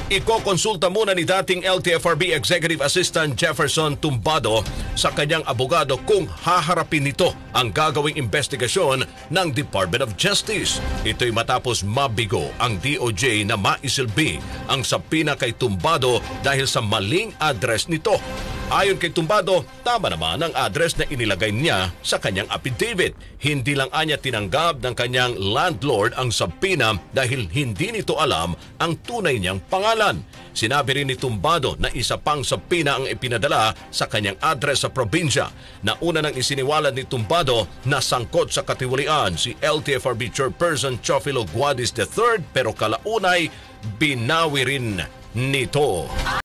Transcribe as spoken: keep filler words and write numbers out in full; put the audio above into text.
Iko-konsulta muna ni dating L T F R B Executive Assistant Jefferson Tumbado sa kanyang abogado kung haharapin nito ang gagawing investigasyon ng Department of Justice. Ito'y matapos mabigo ang D O J na maisilbi ang sabina kay Tumbado dahil sa maling address nito. Ayon kay Tumbado, tama naman ang address na inilagay niya sa kanyang affidavit. Hindi lang anya tinanggap ng kanyang landlord ang sabina dahil hindi nito alam ang tunay niyang pangalan. Sinabi rin ni Tumbado na isa pang sabina ang ipinadala sa kanyang address sa probinsya. Nauna nang isiniwalat ni Tumbado na sangkot sa katiwalian si L T F R B Chairperson Chofilo Guadis the third pero kalaunay binawi rin nito.